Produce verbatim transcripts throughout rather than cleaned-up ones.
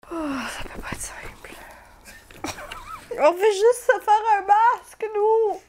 Oh, ça peut pas être simple. On veut juste se faire un masque, nous!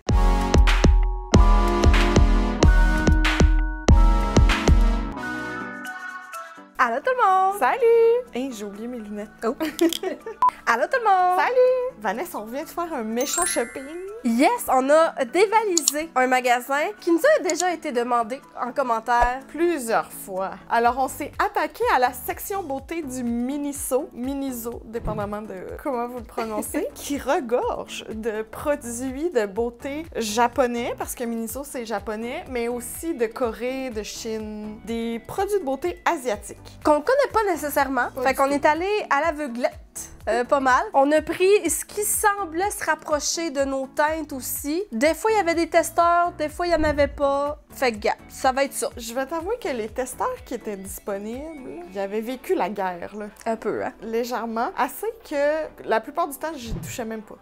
Allô tout le monde! Salut! Hey, j'ai oublié mes lunettes. Oh! Allô tout le monde! Salut! Vanessa, on vient de faire un méchant shopping. Yes, on a dévalisé un magasin qui nous a déjà été demandé en commentaire. Plusieurs fois. Alors, on s'est attaqué à la section beauté du Miniso, Miniso, dépendamment de comment vous le prononcez, qui regorge de produits de beauté japonais, parce que Miniso, c'est japonais, mais aussi de Corée, de Chine, des produits de beauté asiatiques. Qu'on connaît pas nécessairement. Pas fait du qu'on tout. est allé à l'aveuglette. Euh, pas mal. On a pris ce qui semblait se rapprocher de nos teintes aussi. Des fois, il y avait des testeurs, des fois, il y en avait pas. Fait que, gars, ça va être ça. Je vais t'avouer que les testeurs qui étaient disponibles, j'avais vécu la guerre, là. Un peu, hein? Légèrement. Assez que la plupart du temps, j'y touchais même pas.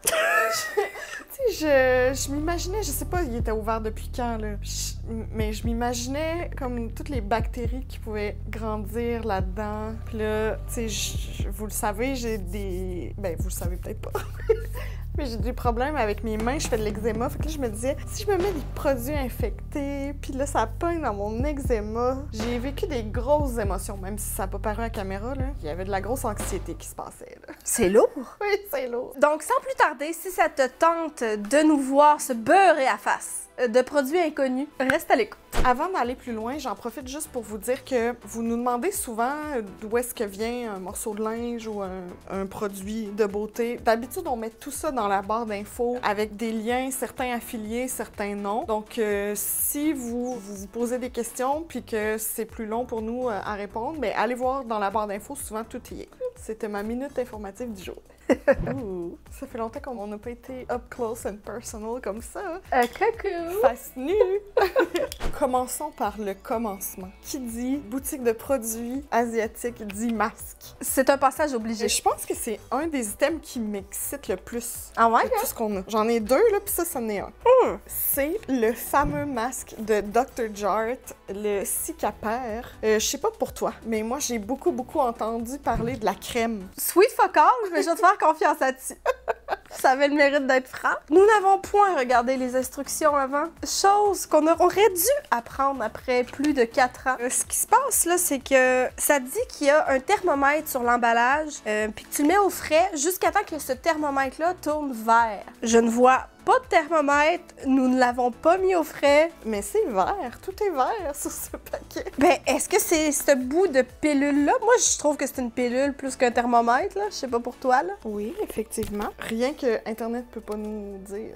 Tu sais, je, je m'imaginais, je sais pas, il était ouvert depuis quand, là. Je- mais je m'imaginais comme toutes les bactéries qui pouvaient grandir là-dedans. Puis là, tu sais, je- je- vous le savez, j'ai des... Ben, vous le savez peut-être pas. Mais j'ai des problèmes avec mes mains, je fais de l'eczéma. Fait que là, je me disais, si je me mets des produits infectés, puis là, ça pogne dans mon eczéma. J'ai vécu des grosses émotions, même si ça n'a pas paru à la caméra, là. Il y avait de la grosse anxiété qui se passait, là. C'est lourd. Oui, c'est lourd. Donc, sans plus tarder, si ça te tente de nous voir se beurrer à face de produits inconnus, reste à l'écoute. Avant d'aller plus loin, j'en profite juste pour vous dire que vous nous demandez souvent d'où est-ce que vient un morceau de linge ou un, un produit de beauté. D'habitude, on met tout ça dans la barre d'infos avec des liens, certains affiliés, certains non. Donc, euh, si vous, vous vous posez des questions puis que c'est plus long pour nous euh, à répondre, bien, allez voir dans la barre d'infos, souvent tout y est. C'était ma minute informative du jour. Ouh, ça fait longtemps qu'on n'a pas été up close and personal comme ça. Euh, coucou! Face nue! Commençons par le commencement. Qui dit boutique de produits asiatiques dit masque. C'est un passage obligé. Je pense que c'est un des items qui m'excite le plus. Ah ouais? De tout ce qu'on a. J'en ai deux, là, puis ça, c'en est un. Hmm. C'est le fameux masque de docteur Jart, le Cicapair. Euh, je sais pas pour toi, mais moi, j'ai beaucoup, beaucoup entendu parler de la crème. Sweet fuck all, mais je vais te faire confiance là-dessus. Ça avait le mérite d'être franc. Nous n'avons point regardé les instructions avant. Chose qu'on aurait dû apprendre après plus de quatre ans. Euh, ce qui se passe, là, c'est que ça dit qu'il y a un thermomètre sur l'emballage, euh, puis que tu le mets au frais jusqu'à temps que ce thermomètre-là tourne vert. Je ne vois pas de thermomètre, nous ne l'avons pas mis au frais. Mais c'est vert, tout est vert sur ce paquet. Ben, est-ce que c'est ce bout de pilule-là? Moi, je trouve que c'est une pilule plus qu'un thermomètre, là. Je sais pas pour toi, là. Oui, effectivement. Rien que Internet peut pas nous dire.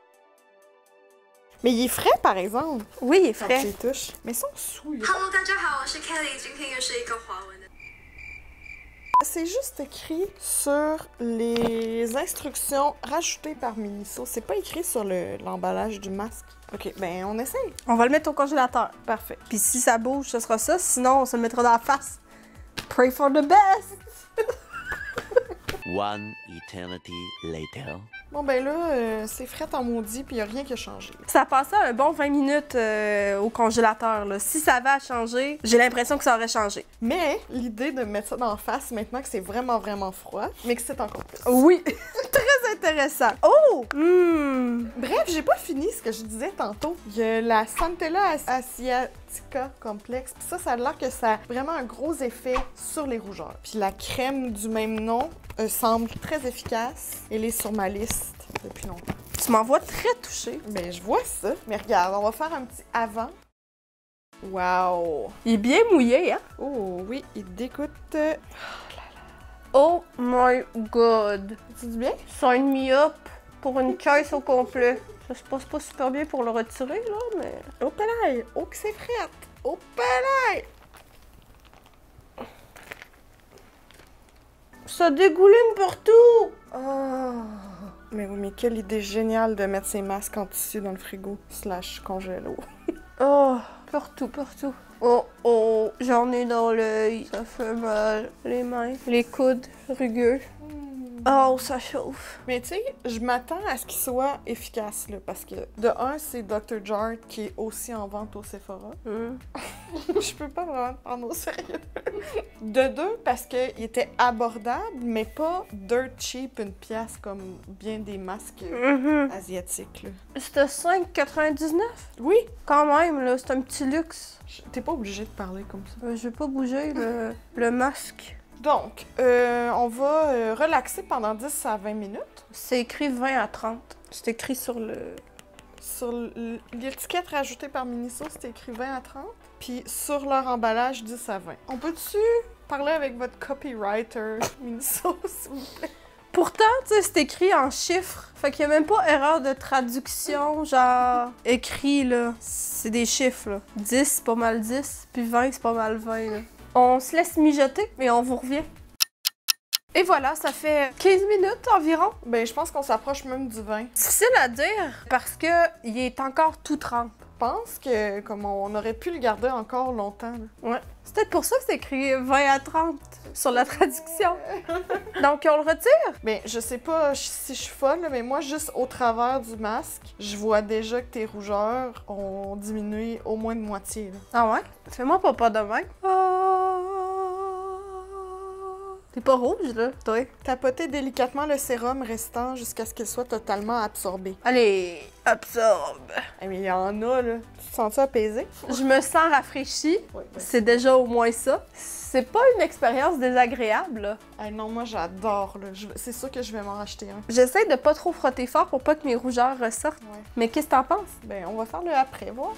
Mais il est frais, par exemple, Oui, il est quand frais. tu les touches. Mais ils sont sous. là. Hello，大家好，我是 Kelly，今天又是一个华文的。 C'est juste écrit sur les instructions rajoutées par Miniso. C'est pas écrit sur le- l'emballage du masque. OK, ben on essaye. On va le mettre au congélateur. Parfait. Puis si ça bouge, ce sera ça. Sinon, on se le mettra dans la face. Pray for the best! One eternity later. Bon, ben là, euh, c'est frais en maudit, puis y a rien qui a changé. Ça passait un bon vingt minutes euh, au congélateur, là. Si ça avait à changer, j'ai l'impression que ça aurait changé. Mais l'idée de mettre ça dans la face maintenant que c'est vraiment, vraiment froid, m'excite encore plus. Oui! Très intéressant. Oh! Hum! Bref, j'ai pas fini ce que je disais tantôt. Il y a la Centella As- Asiatica Complex. Puis ça, ça a l'air que ça a vraiment un gros effet sur les rougeurs. Puis la crème du même nom euh, semble très efficace. Elle est sur ma liste depuis longtemps. Tu m'envoies très touchée. Ben, je vois ça. Mais regarde, on va faire un petit avant. Wow! Il est bien mouillé, hein? Oh oui, il dégoûte. euh, Oh my god! C'est du bien? Sign me up pour une caisse au complet. Ça se passe pas super bien pour le retirer, là, mais... Au palais! Oh que c'est frette! Au palais! Ça dégouline partout! Oh. Mais oui, mais quelle idée géniale de mettre ses masques en tissu dans le frigo slash congélo. Oh, partout, partout. Oh, oh, j'en ai dans l'œil. Ça fait mal. Les mains, les coudes, rugueux. Oh, ça chauffe. Mais tu sais, je m'attends à ce qu'il soit efficace, là, parce que de un, c'est docteur Jart qui est aussi en vente au Sephora. Mm. Je peux pas vraiment te prendre au sérieux. De deux, parce qu'il était abordable, mais pas dirt cheap, une pièce comme bien des masques Mhm. asiatiques, là. C'était cinq quatre-vingt-dix-neuf? Oui! Quand même, là, c'est un petit luxe. Je- T'es pas obligé de parler comme ça. Euh, je vais pas bouger le, le masque. Donc, euh, on va euh, relaxer pendant dix à vingt minutes. C'est écrit vingt à trente. C'est écrit sur le... Sur l- l'étiquette rajoutée par Miniso, c'était écrit vingt à trente. Puis sur leur emballage, dix à vingt. On peut-tu parler avec votre copywriter, Miniso, s'il vous plaît? Pourtant, tu sais, c'est écrit en chiffres. Fait qu'il y a même pas erreur de traduction, genre écrit, là. C'est des chiffres, là. dix, c'est pas mal dix, puis vingt, c'est pas mal vingt, là. On se laisse mijoter et on vous revient. Et voilà, ça fait quinze minutes environ. Ben, je pense qu'on s'approche même du vingt. Difficile à dire parce que il est encore tout trempe. Je pense que comme on aurait pu le garder encore longtemps. Là. Ouais. C'est peut-être pour ça que c'est écrit vingt à trente sur la traduction. Donc, on le retire? Ben, je sais pas si je suis folle, là, mais moi, juste au travers du masque, je vois déjà que tes rougeurs ont diminué au moins de moitié. Là. Ah ouais? Fais-moi pas pas de même. T'es pas rouge, là, toi? Tapoter délicatement le sérum restant jusqu'à ce qu'il soit totalement absorbé. Allez, absorbe. Eh mais il y en a, là. Tu te sens-tu apaisé? Je me sens rafraîchie. Oui. C'est déjà au moins ça. C'est pas une expérience désagréable, là. Eh non, moi, j'adore, là. Je- C'est sûr que je vais m'en racheter un. J'essaie de pas trop frotter fort pour pas que mes rougeurs ressortent. Ouais. Mais qu'est-ce que t'en penses? Ben, on va faire le après, voir.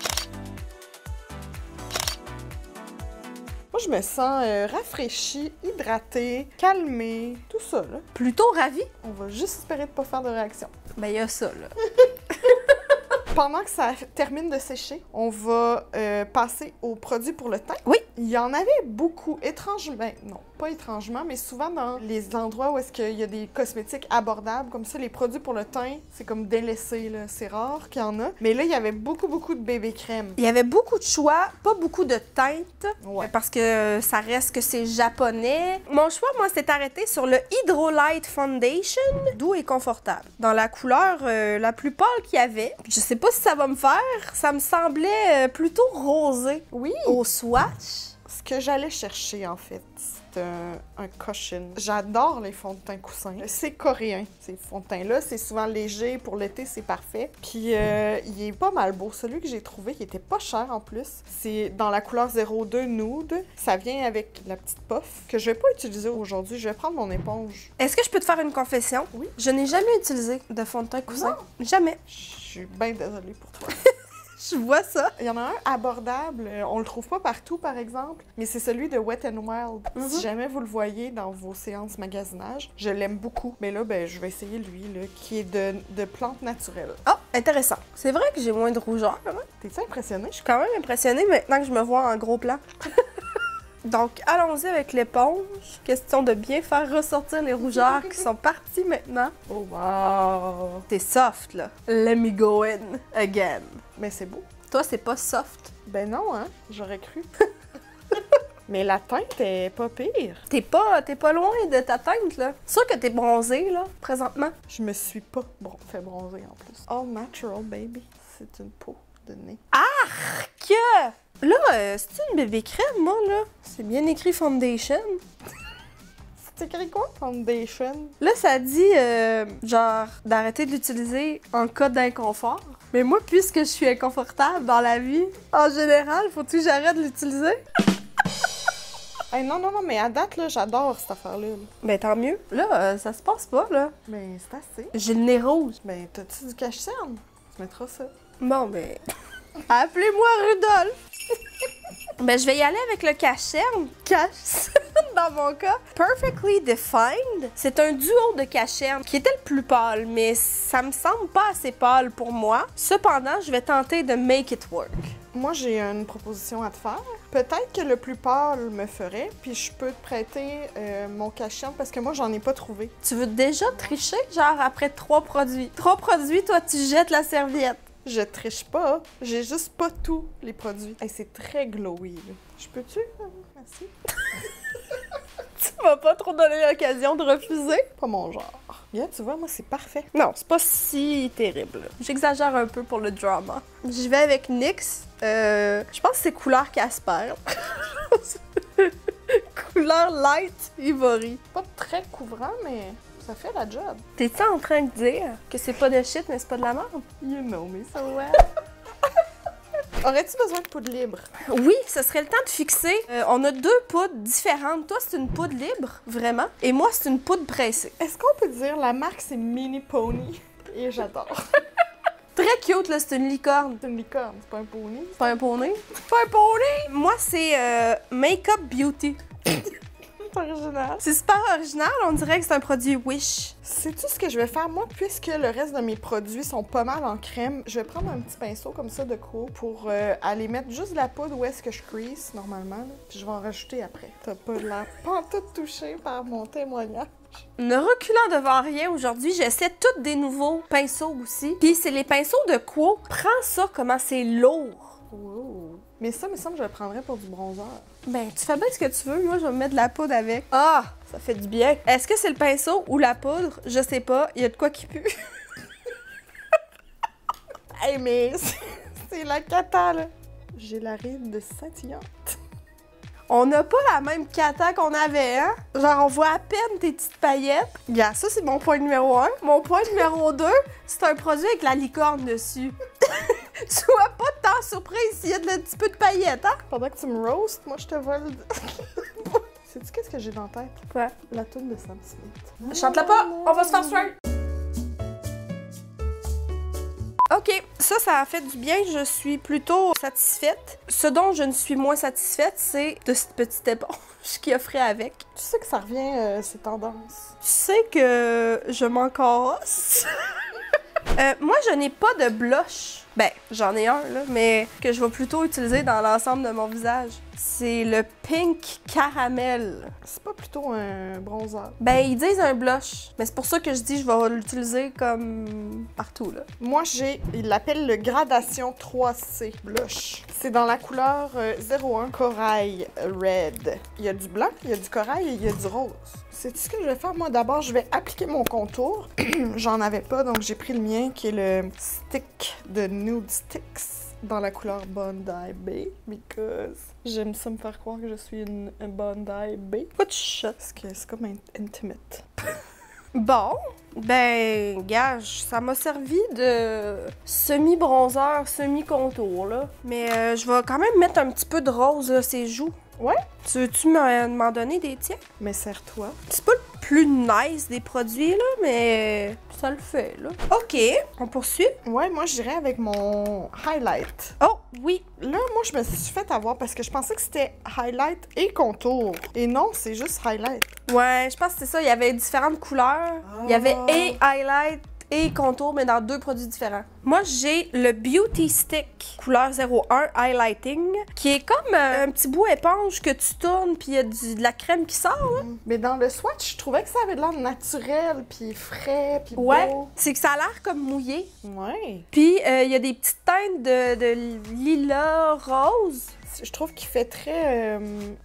Moi, je me sens euh, rafraîchie, hydratée, calmée, tout ça, là. Plutôt ravie? On va juste espérer de pas faire de réaction. Ben, y a ça, là. Pendant que ça termine de sécher, on va euh, passer aux produits pour le teint. Oui. Il y en avait beaucoup, étrangement, ben, non, pas étrangement, mais souvent dans les endroits où est-ce qu'il y a des cosmétiques abordables, comme ça, les produits pour le teint, c'est comme délaissé, là. C'est rare qu'il y en a. Mais là, il y avait beaucoup, beaucoup de bébé crème. Il y avait beaucoup de choix, pas beaucoup de teintes, Ouais. parce que ça reste que c'est japonais. Mon choix, moi, s'est arrêté sur le Hydro Light Foundation, doux et confortable, dans la couleur euh, la plus pâle qu'il y avait. Je sais pas si ça va me faire, ça me semblait euh, plutôt rosé Oui. au swatch. Ce que j'allais chercher, en fait, c'est un, un cushion. J'adore les fonds de teint coussins. C'est coréen, ces fonds de teint-là. C'est souvent léger. Pour l'été, c'est parfait. Puis, euh, il est pas mal beau. Celui que j'ai trouvé, il était pas cher, en plus. C'est dans la couleur zéro deux Nude. Ça vient avec la petite puff que je vais pas utiliser aujourd'hui. Je vais prendre mon éponge. Est-ce que je peux te faire une confession? Oui. Je n'ai jamais utilisé de fond de teint coussin. Jamais. Je suis bien désolée pour toi. Je vois ça. Il y en a un abordable, euh, on le trouve pas partout par exemple, mais c'est celui de Wet n Wild. Mhm. Si jamais vous le voyez dans vos séances magasinage, je l'aime beaucoup. Mais là, ben, je vais essayer lui, là, qui est de, de plantes naturelles. Ah, intéressant. C'est vrai que j'ai moins de rougeur. Hein? T'es-tu impressionnée? Je suis quand même impressionnée maintenant que je me vois en gros plan. Donc, allons-y avec l'éponge. Question de bien faire ressortir les rougeurs qui sont parties maintenant. Oh wow! C'est soft, là. Let me go in again. Mais c'est beau. Toi, c'est pas soft. Ben non, hein? J'aurais cru. Mais la teinte est pas pire. T'es pas, t'es pas loin de ta teinte, là. C'est sûr que t'es bronzée, là, présentement. Je me suis pas bron- fait bronzer en plus. All natural, baby. C'est une peau de nez. Que... Là, euh, c'est une bébé crème, moi, là. C'est bien écrit foundation. C'est écrit quoi? Foundation. Là, ça dit, euh, genre, d'arrêter de l'utiliser en cas d'inconfort. Mais moi, puisque je suis inconfortable dans la vie, en général, faut-tu que j'arrête de l'utiliser? Hey, non, non, non, mais à date, là, j'adore cette affaire-là. là. Ben, tant mieux. Là, euh, ça se passe pas, là. Ben, c'est assez. J'ai le nez rouge. Ben, t'as-tu du cache-cerne? Tu mettras ça. Bon, ben... Appelez-moi Rudolph! Ben, je vais y aller avec le cache-cerne. Cache dans mon cas. Perfectly Defined. C'est un duo de cache-cerne qui était le plus pâle, mais ça me semble pas assez pâle pour moi. Cependant, je vais tenter de make it work. Moi, j'ai une proposition à te faire. Peut-être que le plus pâle me ferait, puis je peux te prêter euh, mon cache-cerne parce que moi, j'en ai pas trouvé. Tu veux déjà tricher, genre après trois produits? Trois produits, toi, tu jettes la serviette. Je triche pas. J'ai juste pas tous les produits. Hey, c'est très glowy, là. Je peux-tu? Euh, Merci. Tu m'as pas trop donné l'occasion de refuser. Pas mon genre. Yeah, tu vois, moi, c'est parfait. Non, c'est pas si terrible. J'exagère un peu pour le drama. Je vais avec NYX. Euh, je pense que c'est couleur Casper. Couleur light ivory. Pas très couvrant, mais ça fait la job. T'es-tu en train de dire que c'est pas de shit, mais c'est pas de la merde? You know me so well. Aurais-tu besoin de poudre libre? Oui, ce serait le temps de fixer. Euh, on a deux poudres différentes. Toi, c'est une poudre libre, vraiment. Et moi, c'est une poudre pressée. Est-ce qu'on peut dire la marque, c'est Mini Pony? Et j'adore. Très cute, là, c'est une licorne. C'est une licorne, c'est pas un pony. C'est pas un poney? C'est pas un poney! Moi, c'est euh, Makeup Beauty. C'est original. C'est super original, on dirait que c'est un produit Wish. Sais-tu ce que je vais faire? Moi, puisque le reste de mes produits sont pas mal en crème, je vais prendre un petit pinceau comme ça de cours pour euh, aller mettre juste de la poudre où est-ce que je crease normalement, là, puis je vais en rajouter après. T'as pas de l'air pantoute touché par mon témoignage. Ne reculant devant rien aujourd'hui, j'essaie toutes des nouveaux pinceaux aussi. Puis c'est les pinceaux de Quo. Prends ça, comment c'est lourd. Wow. Mais ça, me semble que je le prendrais pour du bronzer. Ben, tu fais bien ce que tu veux. Moi, je vais me mettre de la poudre avec. Ah, ça fait du bien. Est-ce que c'est le pinceau ou la poudre? Je sais pas. Il y a de quoi qui pue. Hey, mais c'est la cata, là. J'ai la ride scintillante. On n'a pas la même cata qu'on avait, hein? Genre, on voit à peine tes petites paillettes. Regarde, ça, c'est mon point numéro un. Mon point numéro deux, c'est un produit avec la licorne dessus. Sois pas tant surprise s'il y a de un petit peu de paillettes, hein? Pendant que tu me roastes, moi, je te vole. Sais-tu qu'est-ce que j'ai dans la tête? Quoi? La toune de Sam Smith. Chante-la pas! On va se faire soin! OK, ça, ça a fait du bien. Je suis plutôt satisfaite. Ce dont je ne suis moins satisfaite, c'est de cette petite éponge qui offrait avec. Tu sais que ça revient, euh, ces tendances. Tu sais que je m'en casse. euh, moi, je n'ai pas de blush. Ben, j'en ai un, là, mais que je vais plutôt utiliser dans l'ensemble de mon visage. C'est le Pink Caramel. C'est pas plutôt un bronzer? Ben, ils disent un blush, mais c'est pour ça que je dis je vais l'utiliser comme partout, là. Moi, j'ai, il l'appelle le Gradation trois C Blush. C'est dans la couleur euh, zéro un Corail Red. Il y a du blanc, il y a du corail et il y a du rose. Sais-tu ce que je vais faire? Moi, d'abord, je vais appliquer mon contour. J'en avais pas, donc j'ai pris le mien qui est le stick de Nude Sticks dans la couleur Bondi Bay, because j'aime ça me faire croire que je suis une, une Bondi Bay. Pourquoi tu chuchotes? Parce que c'est comme in- intimate. Bon, ben, gage, ça m'a servi de semi-bronzer, semi-contour, là. Mais euh, je vais quand même mettre un petit peu de rose, là, ses joues. Ouais? Tu veux-tu m'en m'en donner des tiens? Mais serre-toi. C'est pas le plus nice des produits, là, mais ça le fait, là. OK, on poursuit. Ouais, moi, j'irais avec mon highlight. Oh, oui. Là, moi, je me suis fait avoir parce que je pensais que c'était highlight et contour. Et non, c'est juste highlight. Ouais, je pense que c'est ça. Il y avait différentes couleurs. Il y avait et highlight et contour, mais dans deux produits différents. Moi, j'ai le Beauty Stick couleur zéro un Highlighting, qui est comme euh, un petit bout éponge que tu tournes, puis il y a du, de la crème qui sort, là. Mais dans le swatch, je trouvais que ça avait de l'air naturel, puis frais, puis Ouais, beau. c'est que ça a l'air comme mouillé. Ouais. Puis, euh, il y a des petites teintes de, de lilas rose. Je trouve qu'il fait très euh,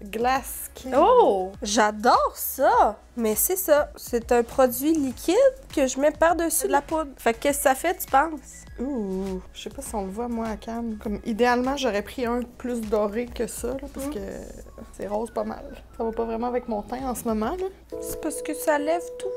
glass skin. Oh! J'adore ça! Mais c'est ça, c'est un produit liquide que je mets par-dessus de la poudre. Fait que qu'est-ce que ça fait, tu penses? Ouh, je sais pas si on le voit, moi, à cam. Comme, idéalement, j'aurais pris un plus doré que ça, là, parce Mm. que c'est rose pas mal. Ça va pas vraiment avec mon teint en ce moment, là. C'est parce que ça lève tout.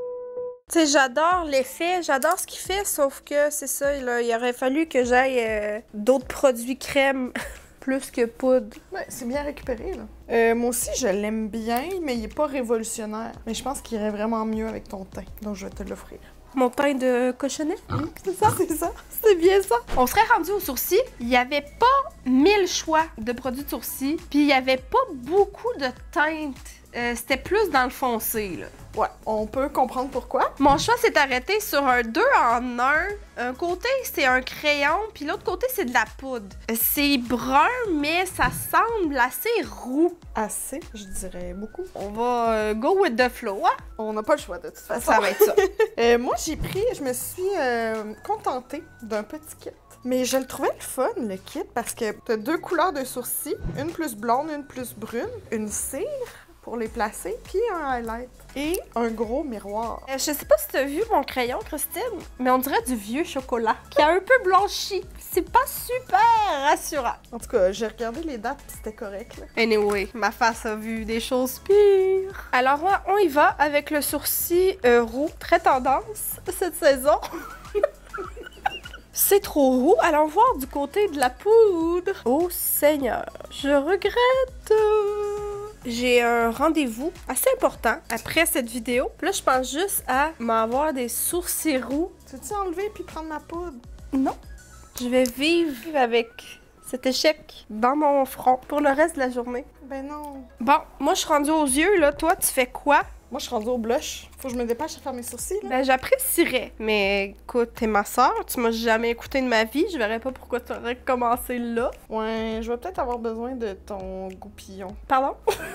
Tu sais, j'adore l'effet, j'adore ce qu'il fait, sauf que c'est ça, là, il aurait fallu que j'aille euh, d'autres produits crème plus que poudre. Ouais, c'est bien récupéré, là. Euh, moi aussi, je l'aime bien, mais il est pas révolutionnaire. Mais je pense qu'il irait vraiment mieux avec ton teint. Donc, je vais te l'offrir. Mon teint de cochonnet? Oui, c'est ça, c'est ça. C'est bien ça. On serait rendu aux sourcils. Il n'y avait pas mille choix de produits de sourcils, puis il n'y avait pas beaucoup de teintes. Euh, C'était plus dans le foncé, là. Ouais, on peut comprendre pourquoi. Mon choix s'est arrêté sur un deux en un. Un côté, c'est un crayon, puis l'autre côté, c'est de la poudre. C'est brun, mais ça semble assez roux. Assez, je dirais beaucoup. On va euh, go with the flow, hein? On n'a pas le choix, de toute façon. Ça va être ça. Euh, moi, j'ai pris, je me suis euh, contentée d'un petit kit. Mais je le trouvais le fun, le kit, parce que t'as deux couleurs de sourcils, une plus blonde, une plus brune, une cire pour les placer, puis un highlight. Et un gros miroir. Euh, je sais pas si t'as vu mon crayon, Christine, mais on dirait du vieux chocolat qui a un peu blanchi. C'est pas super rassurant. En tout cas, j'ai regardé les dates, puis c'était correct, là. Anyway, ma face a vu des choses pires. Alors, on- on y va avec le sourcil euh, roux, très tendance cette saison. C'est trop roux. Allons voir du côté de la poudre. Oh Seigneur, je regrette. J'ai un rendez-vous assez important après cette vidéo. Puis là, je pense juste à m'avoir des sourcils roux. Tu veux-tu enlever puis prendre ma poudre? Non, je vais vivre avec cet échec dans mon front pour le reste de la journée. Ben non. Bon, moi, je suis rendue aux yeux, là. Toi, tu fais quoi? Moi, je suis rendue au blush. Faut que je me dépêche à faire mes sourcils, là. Ben, j'apprécierais. Mais écoute, t'es ma soeur, tu m'as jamais écouté de ma vie, je verrais pas pourquoi tu aurais commencé là. Ouais, je vais peut-être avoir besoin de ton goupillon. Pardon?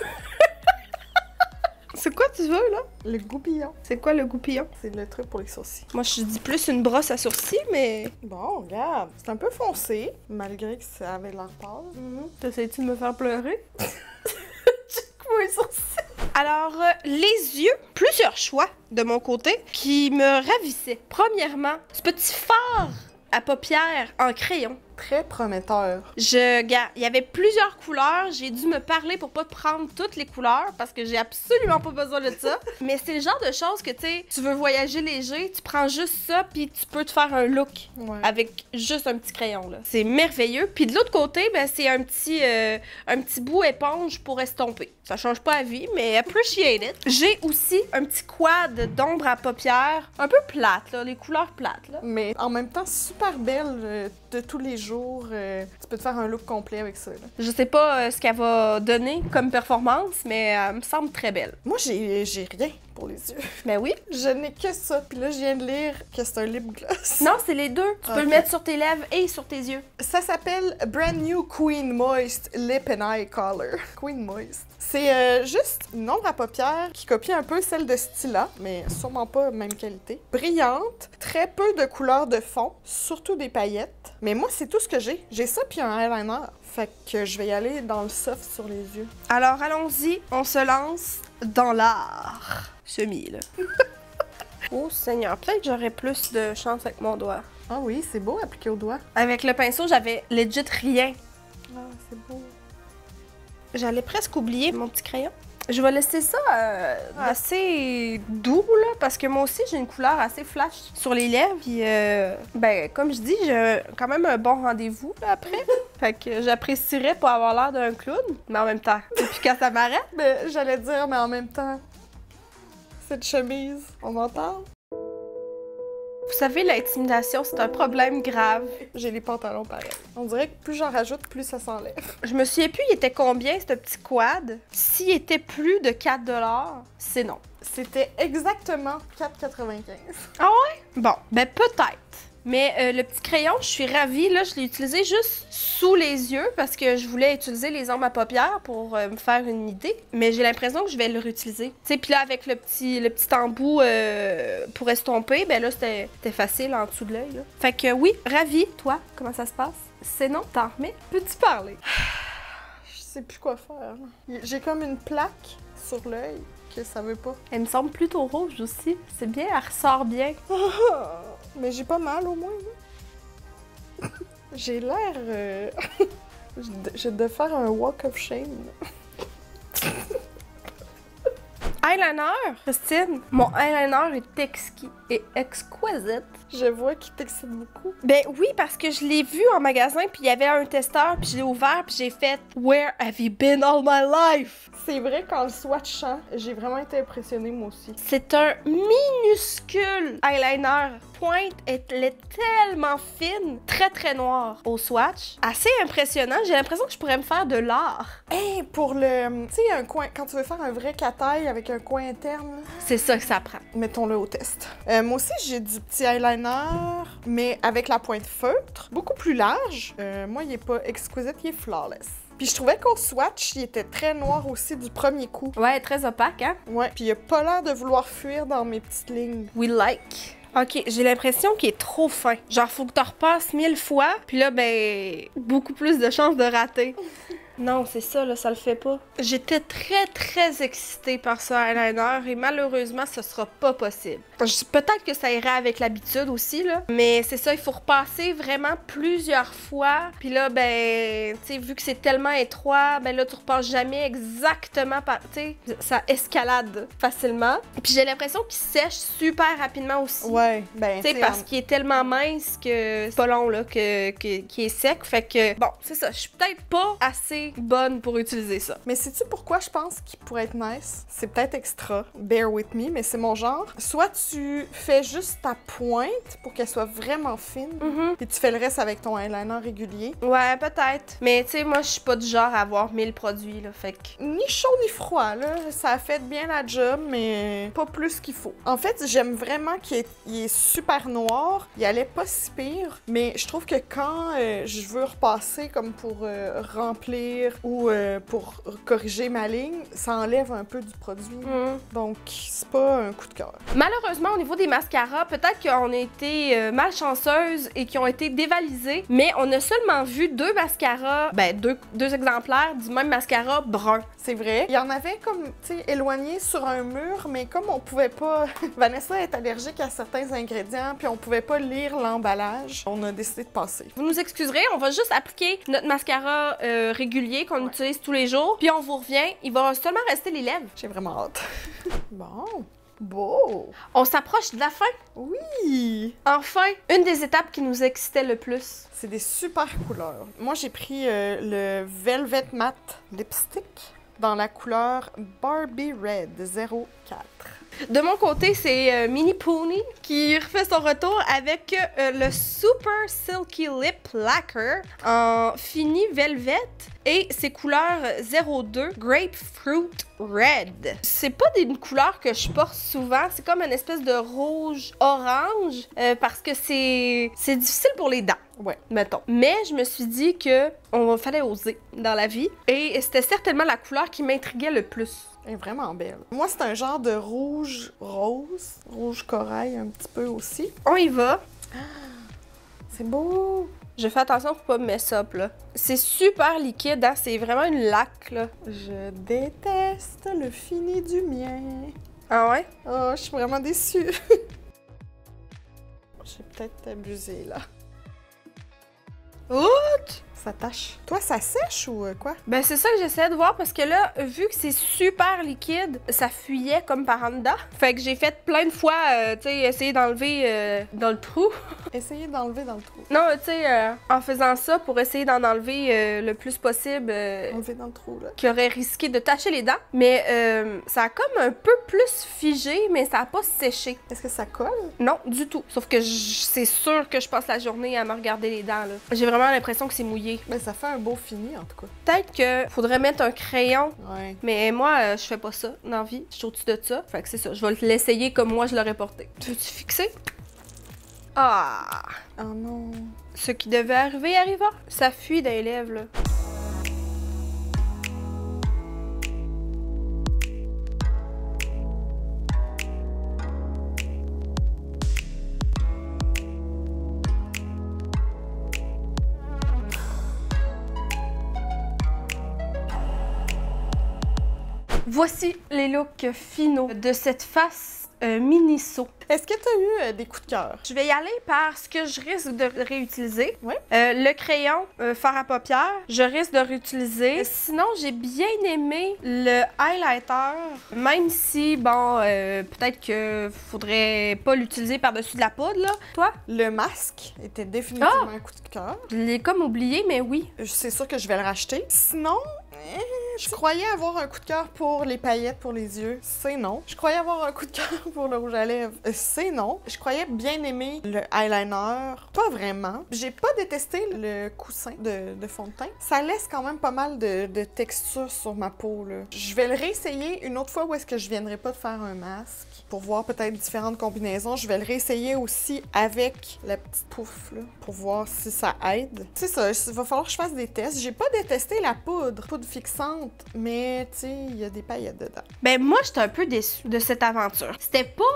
C'est quoi tu veux, là? Le goupillon. C'est quoi le goupillon? C'est le truc pour les sourcils. Moi, je dis plus une brosse à sourcils, mais... Bon, regarde. C'est un peu foncé, malgré que ça avait l'air pâle. T'essayes-tu de me faire pleurer? Mes sourcils. Alors, euh, les yeux, plusieurs choix de mon côté qui me ravissaient. Premièrement, ce petit fard à paupières en crayon. Très prometteur. Je, gars, il y avait plusieurs couleurs. J'ai dû me parler pour pas prendre toutes les couleurs parce que j'ai absolument pas besoin de ça. Mais c'est le genre de choses que, tu sais, tu veux voyager léger, tu prends juste ça puis tu peux te faire un look Ouais. avec juste un petit crayon, là. C'est merveilleux. Puis de l'autre côté, ben, c'est un petit, euh, un petit bout éponge pour estomper. Ça change pas la vie, mais appreciate it. J'ai aussi un petit quad d'ombre à paupières, un peu plate, là, les couleurs plates, là. Mais en même temps, super belle euh, de tous les jours. Euh, tu peux te faire un look complet avec ça, là. Je sais pas euh, ce qu'elle va donner comme performance, mais elle me semble très belle. Moi, j'ai j'ai rien pour les yeux. Ben oui. Je n'ai que ça. Puis là, je viens de lire que c'est un lip gloss. Non, c'est les deux. Tu peux Ok. le mettre sur tes lèvres et sur tes yeux. Ça s'appelle Brand New Queen Moist Lip and Eye Color. Queen Moist. C'est euh, juste une ombre à paupières qui copie un peu celle de Stila, mais sûrement pas même qualité. Brillante, très peu de couleurs de fond, surtout des paillettes. Mais moi, c'est tout ce que j'ai. J'ai ça puis un eyeliner. Fait que je vais y aller dans le soft sur les yeux. Alors allons-y, on se lance dans l'art. Semi, là. Oh Seigneur, peut-être que j'aurais plus de chance avec mon doigt. Ah oui, c'est beau appliqué au doigt. Avec le pinceau, j'avais legit rien. Ah, c'est beau. J'allais presque oublier mon petit crayon. Je vais laisser ça euh, assez doux, là, parce que moi aussi, j'ai une couleur assez flash sur les lèvres. Puis, euh, ben, comme je dis, j'ai quand même un bon rendez-vous, là, après. Fait que j'apprécierais pas avoir l'air d'un clown, mais en même temps, depuis quand ça m'arrête. Mais j'allais dire, mais en même temps, cette chemise, on m'entend? Vous savez, l'intimidation, c'est un problème grave. J'ai les pantalons pareils. On dirait que plus j'en rajoute, plus ça s'enlève. Je me souviens plus, il était combien, ce petit quad? S'il était plus de quatre dollars, c'est non. C'était exactement quatre quatre-vingt-quinze. Bon, ben peut-être. Mais euh, le petit crayon, je suis ravie. Là, je l'ai utilisé juste sous les yeux parce que je voulais utiliser les ombres à paupières pour euh, me faire une idée. Mais j'ai l'impression que je vais le réutiliser. Tu sais, puis là, avec le petit, le petit embout euh, pour estomper, ben là, c'était c'était facile en dessous de l'œil. là. Fait que oui, ravie. Toi, comment ça se passe? C'est non, t'en remets? Peux-tu parler? Je sais plus quoi faire. J'ai comme une plaque sur l'œil que ça veut pas. Elle me semble plutôt rouge aussi. C'est bien, elle ressort bien. Mais j'ai pas mal au moins. là. J'ai l'air. Euh... J'ai de faire un walk of shame. Eyeliner, Christine. Mon eyeliner est exquis et exquisite. Je vois qu'il t'excite beaucoup. Ben oui, parce que je l'ai vu en magasin, puis il y avait un testeur, puis je l'ai ouvert, puis j'ai fait « Where have you been all my life? » C'est vrai qu'en le swatchant, j'ai vraiment été impressionnée moi aussi. C'est un minuscule eyeliner. Pointe, elle est tellement fine, très très noire au swatch. Assez impressionnant, j'ai l'impression que je pourrais me faire de l'art. Hey, pour le... Tu sais, un coin... Quand tu veux faire un vrai cat-eye avec un coin interne, là, C'est ça que ça prend. mettons-le au test. Euh, moi aussi, j'ai du petit eyeliner, mais avec la pointe feutre, beaucoup plus large. Euh, moi, il est pas exquisite, il est flawless. Puis je trouvais qu'au swatch, il était très noir aussi du premier coup. Ouais, très opaque, hein? Ouais, puis il a pas l'air de vouloir fuir dans mes petites lignes. We like. Ok, j'ai l'impression qu'il est trop fin. Genre, faut que tu repasses mille fois, puis là, ben, beaucoup plus de chances de rater. Non, c'est ça, là, ça le fait pas. J'étais très, très excitée par ce eyeliner et malheureusement, ce sera pas possible. Je- Peut-être que ça ira avec l'habitude aussi, là. Mais c'est ça, il faut repasser vraiment plusieurs fois. Puis là, ben, tu sais, vu que c'est tellement étroit, ben là, tu repasses jamais exactement par... Tu sais, ça escalade facilement. Puis j'ai l'impression qu'il sèche super rapidement aussi. Ouais, ben, Tu sais, t'sais, parce en- qu'il est tellement mince que c'est pas long, là, que, que, qu'il est sec. Fait que, bon, c'est ça. Je suis peut-être pas assez bonne pour utiliser ça. Mais sais-tu pourquoi je pense qu'il pourrait être nice? C'est peut-être extra, bear with me, mais c'est mon genre. Soit tu fais juste ta pointe pour qu'elle soit vraiment fine, Mhm. puis tu fais le reste avec ton eyeliner régulier. Ouais, peut-être. Mais tu sais, moi, je suis pas du genre à avoir mille produits, là. Fait que. Ni chaud ni froid, là. Ça a fait bien la job, mais pas plus qu'il faut. En fait, j'aime vraiment qu'il est, il est super noir. Il allait pas si pire, mais je trouve que quand euh, je veux repasser comme pour euh, remplir ou euh, pour corriger ma ligne, ça enlève un peu du produit. Mhm. Donc, c'est pas un coup de cœur. Malheureusement, au niveau des mascaras, peut-être qu'on a été euh, malchanceuses et qui ont été dévalisés, mais on a seulement vu deux mascaras, ben deux, deux exemplaires du même mascara brun. C'est vrai. Il y en avait comme, tu sais, éloigné sur un mur, mais comme on pouvait pas... Vanessa est allergique à certains ingrédients, puis on pouvait pas lire l'emballage, on a décidé de passer. Vous nous excuserez, on va juste appliquer notre mascara euh, régulier qu'on Ouais. utilise tous les jours, puis on vous revient. Il va seulement rester les lèvres. J'ai vraiment hâte. Bon. Beau. On s'approche de la fin. Oui. Enfin, une des étapes qui nous excitait le plus. C'est des super couleurs. Moi, j'ai pris euh, le Velvet Matte Lipstick dans la couleur Barbie Red zéro quatre. De mon côté, c'est euh, Mini Pony qui refait son retour avec euh, le Super Silky Lip Lacquer en fini velvet et ses couleurs zéro deux Grapefruit Red. C'est pas des couleurs que je porte souvent, c'est comme une espèce de rouge orange euh, parce que c'est c'est difficile pour les dents. Ouais. Mettons. Mais je me suis dit que on fallait oser dans la vie et c'était certainement la couleur qui m'intriguait le plus. Elle est vraiment belle. Moi, c'est un genre de rouge rose, rouge corail un petit peu aussi. On y va. C'est beau. Je fais attention pour pas me mess up, là. C'est super liquide, hein? C'est vraiment une laque, là. Je déteste le fini du mien. Ah ouais? Oh, je suis vraiment déçue. J'ai peut-être abusé, là. Ouch! Ça tâche. Toi, ça sèche ou euh, quoi? Ben c'est ça que j'essayais de voir parce que là, vu que c'est super liquide, ça fuyait comme par en dedans. Fait que j'ai fait plein de fois, euh, tu sais, essayer d'enlever euh, dans le trou. Essayez d'enlever dans le trou. Non, tu sais, euh, en faisant ça pour essayer d'en enlever euh, le plus possible, euh, Enlever dans le trou, là. qui aurait risqué de tacher les dents. Mais euh, ça a comme un peu plus figé, mais ça a pas séché. Est-ce que ça colle? Non, du tout. Sauf que je- c'est sûr que je passe la journée à me regarder les dents, là. J'ai vraiment l'impression que c'est mouillé. Ben, ça fait un beau fini, en tout cas. Peut-être que faudrait mettre un crayon. Ouais. Mais moi, euh, je fais pas ça dans la vie. Je suis au-dessus de ça. Fait que c'est ça. Je vais l'essayer comme moi je l'aurais porté. Tu veux-tu fixer? Ah! Oh non. Ce qui devait arriver arriva. Ça fuit dans les lèvres, là. Voici les looks finaux de cette face euh, Miniso. Est-ce que t'as eu euh, des coups de cœur? Je vais y aller par ce que je risque de réutiliser. Oui. Euh, le crayon euh, fard à paupières, je risque de réutiliser. Sinon, j'ai bien aimé le highlighter, même si, bon, euh, peut-être que faudrait pas l'utiliser par-dessus de la poudre, là. Toi? Le masque était définitivement un coup de cœur. Je l'ai comme oublié, mais oui. C'est sûr que je vais le racheter. Sinon, eh, je croyais avoir un coup de cœur pour les paillettes pour les yeux. C'est non. Je croyais avoir un coup de cœur pour le rouge à lèvres. Euh, C'est non. Je croyais bien aimer le eyeliner. Pas vraiment. J'ai pas détesté le coussin de, de fond de teint. Ça laisse quand même pas mal de, de texture sur ma peau, là. Je vais le réessayer une autre fois où est-ce que je viendrai pas de faire un masque pour voir peut-être différentes combinaisons. Je vais le réessayer aussi avec la petite pouffe, là, pour voir si ça aide. C'est ça, il va falloir que je fasse des tests. J'ai pas détesté la poudre, poudre fixante, mais tu sais, il y a des paillettes dedans. Ben moi, j'étais un peu déçue de cette aventure. C'était pas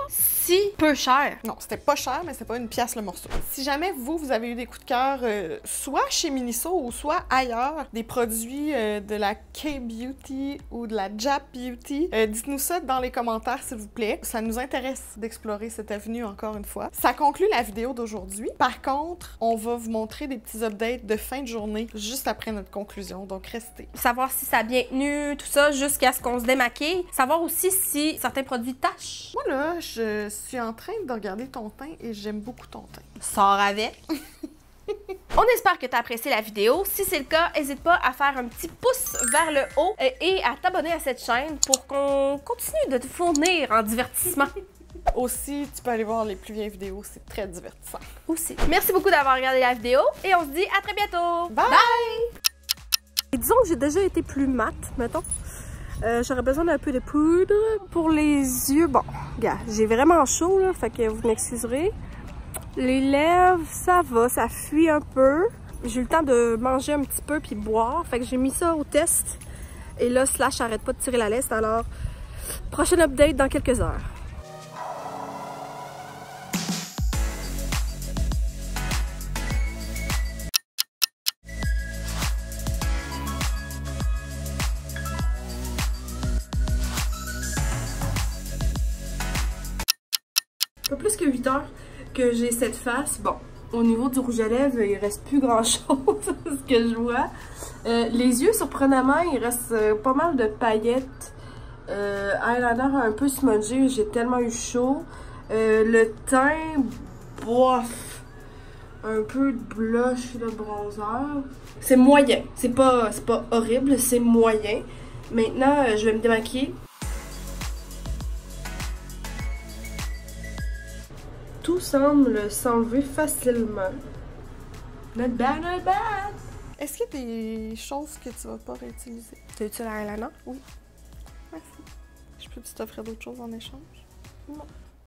si peu cher. Non, c'était pas cher, mais c'est pas une pièce le morceau. Si jamais vous, vous avez eu des coups de cœur, euh, soit chez Miniso ou soit ailleurs, des produits euh, de la K-Beauty ou de la Jap Beauty, euh, dites-nous ça dans les commentaires, s'il vous plaît. Ça nous intéresse d'explorer cette avenue encore une fois. Ça conclut la vidéo d'aujourd'hui. Par contre, on va vous montrer des petits updates de fin de journée juste après notre conclusion, donc restez. Savoir si ça a bien tenu, tout ça, jusqu'à ce qu'on se démaquille. Savoir aussi si certains produits tâchent. Moi là, je suis en train de regarder ton teint et j'aime beaucoup ton teint. Sors avec. On espère que tu as apprécié la vidéo. Si c'est le cas, n'hésite pas à faire un petit pouce vers le haut et à t'abonner à cette chaîne pour qu'on continue de te fournir en divertissement. Aussi, tu peux aller voir les plus vieilles vidéos, c'est très divertissant. Aussi. Merci beaucoup d'avoir regardé la vidéo et on se dit à très bientôt. Bye! Bye! Et disons que j'ai déjà été plus mat, mettons. Euh, J'aurais besoin d'un peu de poudre pour les yeux. Bon, gars, j'ai vraiment chaud, là, fait que vous m'excuserez. Les lèvres, ça va, ça fuit un peu. J'ai eu le temps de manger un petit peu puis boire, fait que j'ai mis ça au test. Et là, Slash arrête pas de tirer la leste, alors prochaine update dans quelques heures. Pas plus que huit heures que j'ai cette face. Bon, au niveau du rouge à lèvres, il reste plus grand chose, ce que je vois. Euh, les yeux, surprenamment, il reste euh, pas mal de paillettes. Euh, eyeliner un peu smudgé, j'ai tellement eu chaud. Euh, le teint, bof. Un peu de blush, de bronzer. C'est moyen. C'est pas, c'est pas horrible, c'est moyen. Maintenant, euh, je vais me démaquiller. Tout semble s'enlever facilement. Not bad, not bad! Est-ce qu'il y a des choses que tu vas pas réutiliser? T'as-tu l'eyeliner? Oui. Merci. Je peux t'offrir d'autres choses en échange? Non.